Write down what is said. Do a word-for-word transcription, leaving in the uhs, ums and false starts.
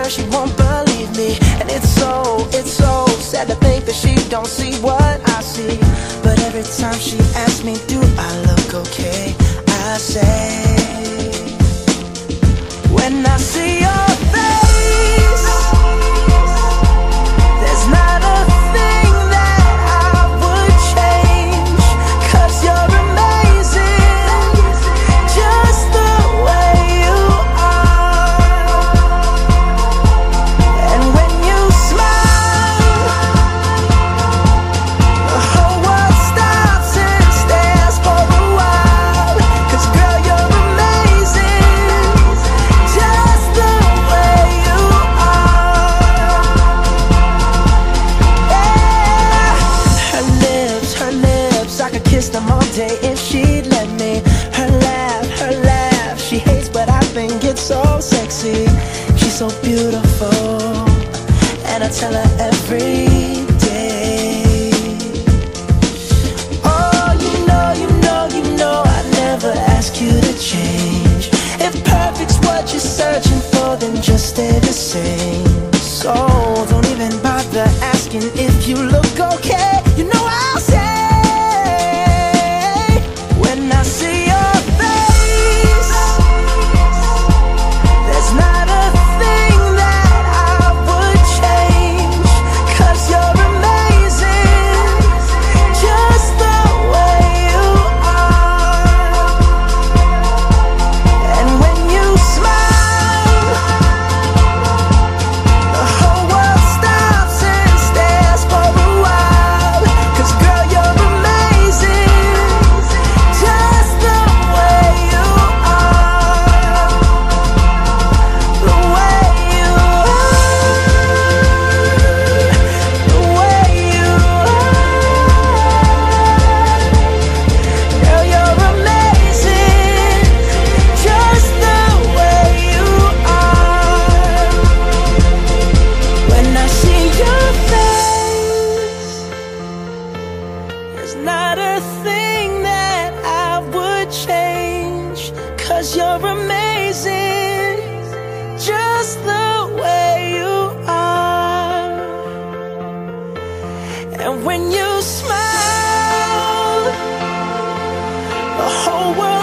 her, she won't believe me. And it's so, it's so sad to think that she don't see what I see. But every time she asks me, do I look okay, I say, when I see your face, there's not a thing that I would change. 'Cause you're amazing, just the way you are. And when you smile, the whole world stops and stares for a while. 'Cause girl, you're amazing, just the way you are. Yeah. Her lips, her lips, I could kiss them all day if she'd let me. Her laugh, her laugh, she hates but I think it's so sexy. She's so beautiful, and I tell her every day. Oh, you know, you know, you know I never ask you to change. If perfect's what you're searching for, then just stay the same. So don't even bother asking if you look okay. You know I'll say, when I see your face, there's not a thing that I would change. 'Cause you're amazing, just the way you are. And when you smile, the whole world stops and stares for a while. 'Cause girl, you're amazing, just the way you are. The way you are, the way you are. Girl, you're amazing, just the way you are. When I see your face, there's not a thing that I would change. 'Cause you're amazing, just the way you are. And when you smile, the whole world